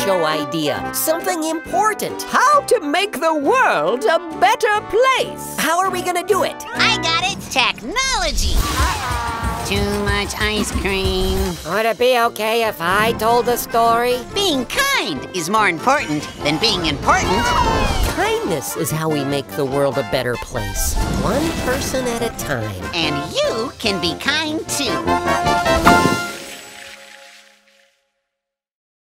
show idea. Something important. How to make the world a better place. How are we gonna do it? I got it. Technology. Too much ice cream. Would it be okay if I told the story? Being kind is more important than being important. Kindness is how we make the world a better place. One person at a time. And you can be kind too.